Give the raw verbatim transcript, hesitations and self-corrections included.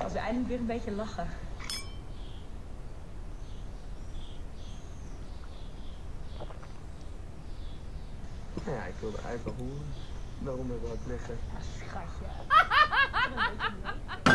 Als we eindelijk weer een beetje lachen. Nou ja, ik wilde eigenlijk wel horen. Daarom hebben we het liggen. Ja, schatje.